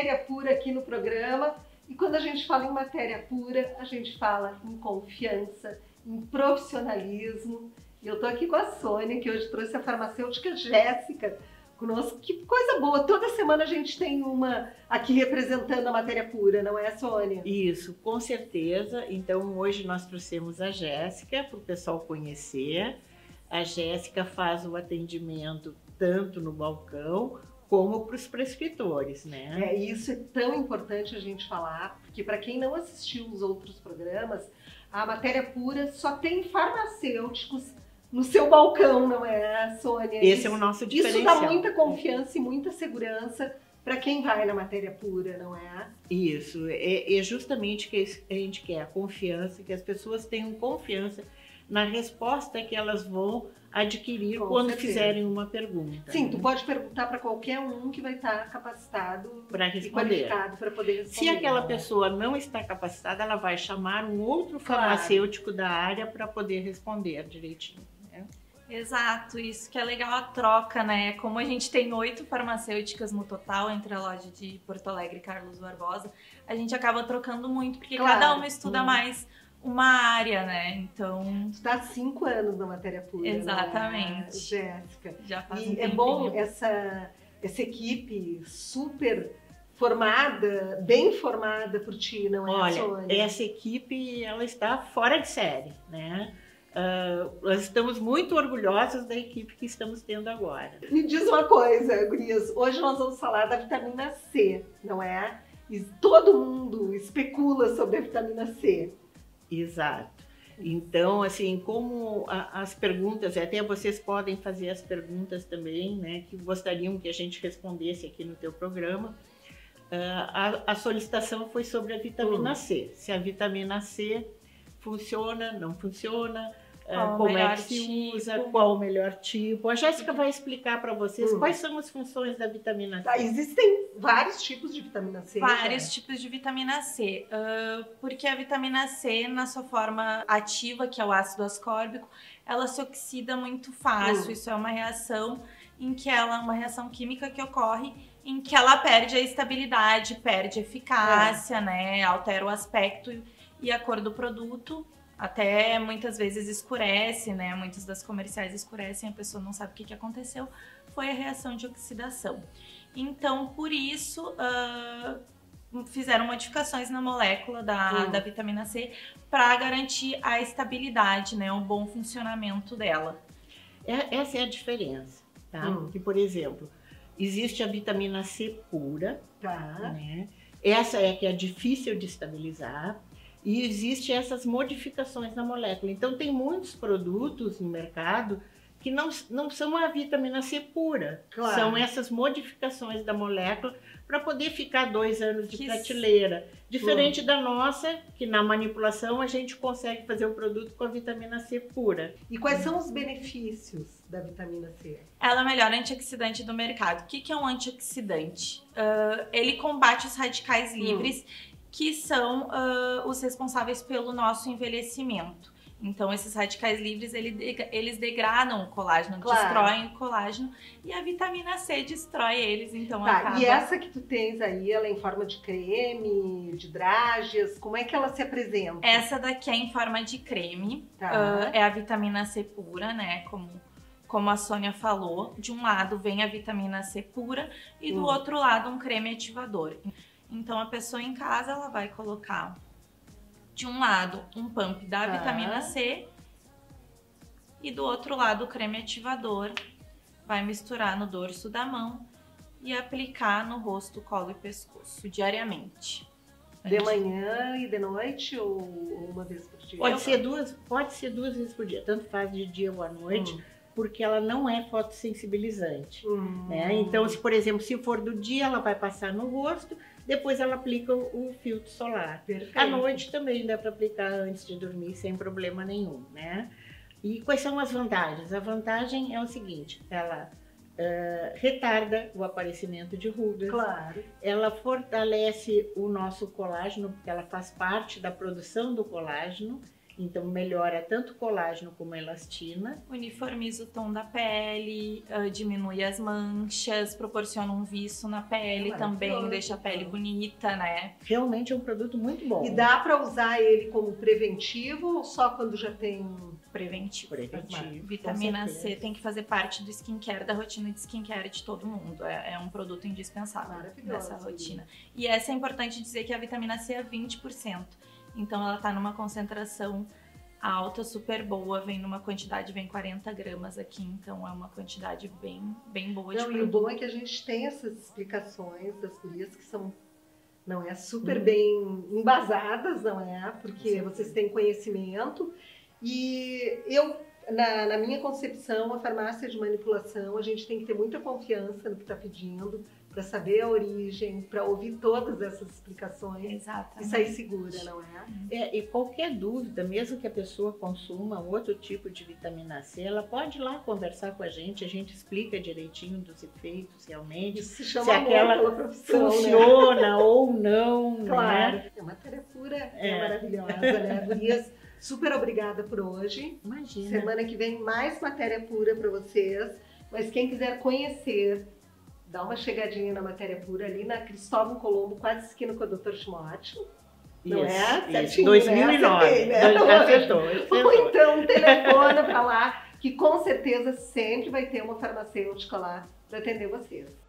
matéria pura aqui no programa. E quando a gente fala em matéria pura, a gente fala em confiança, em profissionalismo. E eu tô aqui com a Sônia, que hoje trouxe a farmacêutica Jéssica conosco. Que coisa boa! Toda semana a gente tem uma aqui representando a matéria pura, não é, Sônia? Isso, com certeza. Então hoje nós trouxemos a Jéssica para o pessoal conhecer. A Jéssica faz o atendimento tanto no balcão como para os prescritores, né? Isso é tão importante a gente falar, porque para quem não assistiu os outros programas, a matéria pura só tem farmacêuticos no seu balcão, não é, Sônia? Esse é o nosso diferencial. Isso dá muita confiança e muita segurança para quem vai na matéria pura, não é? Isso, é justamente que a gente quer, a confiança, que as pessoas tenham confiança na resposta que elas vão adquirir quando fizerem uma pergunta. Sim, tu pode perguntar para qualquer um que vai estar capacitado para responder. E qualificado para poder responder. Se aquela pessoa não está capacitada, ela vai chamar um outro farmacêutico da área para poder responder direitinho. Exato, isso que é legal a troca, né? Como a gente tem 8 farmacêuticas no total entre a loja de Porto Alegre e Carlos Barbosa, a gente acaba trocando muito, porque cada uma estuda mais uma área, né? Então... Tu tá há 5 anos na matéria pura, exatamente, né, Jéssica? Já faz e é bom essa equipe super formada, bem formada por ti, não é, Olha, Sônia? Essa equipe, ela está fora de série, né? Nós estamos muito orgulhosos da equipe que estamos tendo agora. Me diz uma coisa, gurias, hoje nós vamos falar da vitamina C, não é? E todo mundo especula sobre a vitamina C. Exato. Então, assim, como as perguntas, até vocês podem fazer as perguntas também, né, que gostariam que a gente respondesse aqui no teu programa. A solicitação foi sobre a vitamina C. Se a vitamina C funciona, não funciona, como é que se usa, qual o melhor tipo. A Jéssica vai explicar para vocês quais são as funções da vitamina C. Existem vários tipos de vitamina C. Vários tipos de vitamina C, porque a vitamina C, na sua forma ativa, que é o ácido ascórbico, ela se oxida muito fácil. Isso é uma reação uma reação química que ocorre em que ela perde a estabilidade, perde a eficácia, né? Altera o aspecto e a cor do produto. Até muitas vezes escurece, né? Muitas das comerciais escurecem, a pessoa não sabe o que aconteceu. Foi a reação de oxidação. Então, por isso, fizeram modificações na molécula da vitamina C para garantir a estabilidade, né? O bom funcionamento dela. Essa é a diferença, tá? Que, por exemplo, existe a vitamina C pura, né? Essa é a que é difícil de estabilizar. E existem essas modificações na molécula. Então, tem muitos produtos no mercado que não são a vitamina C pura. São essas modificações da molécula para poder ficar 2 anos de prateleira. Diferente da nossa, que na manipulação a gente consegue fazer o produto com a vitamina C pura. E quais são os benefícios da vitamina C? Ela é o melhor antioxidante do mercado. O que é um antioxidante? Ele combate os radicais livres, que são os responsáveis pelo nosso envelhecimento. Então, esses radicais livres, eles degradam o colágeno, destroem o colágeno, e a vitamina C destrói eles, então acaba... E essa que tu tens aí, ela é em forma de creme, de drágeas, como é que ela se apresenta? Essa daqui é em forma de creme, é a vitamina C pura, né, como a Sônia falou. De um lado vem a vitamina C pura e do outro lado um creme ativador. Então, a pessoa em casa, ela vai colocar, de um lado, um pump da vitamina C e do outro lado, o creme ativador. Vai misturar no dorso da mão e aplicar no rosto, colo e pescoço, diariamente. De manhã e de noite ou uma vez por dia? Pode ser duas vezes por dia, tanto faz de dia ou à noite. Porque ela não é fotossensibilizante, né? Então, se, por exemplo, se for do dia, ela vai passar no rosto, depois ela aplica o filtro solar. Perfeito. À noite também dá para aplicar antes de dormir, sem problema nenhum, né? E quais são as vantagens? A vantagem é o seguinte, ela retarda o aparecimento de rugas, ela fortalece o nosso colágeno, porque ela faz parte da produção do colágeno, Então melhora tanto o colágeno como a elastina. Uniformiza o tom da pele, diminui as manchas, proporciona um viço na pele também, deixa a pele bonita, né? Realmente é um produto muito bom. E dá para usar ele como preventivo ou só quando já tem... Preventivo. Preventivo. Vitamina C tem que fazer parte do skincare, da rotina de skincare de todo mundo. É um produto indispensável nessa rotina. E essa é importante dizer que a vitamina C é 20%. Então ela tá numa concentração alta, super boa, vem numa quantidade, vem 40 gramas aqui, então é uma quantidade bem boa de produto. E o bom é que a gente tem essas explicações das gurias que são, não é, super bem embasadas, não é? Porque vocês têm conhecimento. E eu, na minha concepção, a farmácia de manipulação, a gente tem que ter muita confiança no que está pedindo, para saber a origem, para ouvir todas essas explicações. Exatamente. E sair segura, não é? E qualquer dúvida, mesmo que a pessoa consuma um outro tipo de vitamina C, ela pode ir lá conversar com a gente explica direitinho dos efeitos realmente, Isso se chama se aquela profissão, funciona, né? ou não. Claro, né? a matéria pura é maravilhosa, né? Gurias, super obrigada por hoje. Imagina. Semana que vem mais matéria pura para vocês, mas quem quiser conhecer, dá uma chegadinha na Matéria Pura ali na Cristóvão Colombo, quase esquina com o Dr. Timóteo. Não é? Certinho, 2009. Né? Acertou. Ou então telefona para lá, que com certeza sempre vai ter uma farmacêutica lá para atender vocês.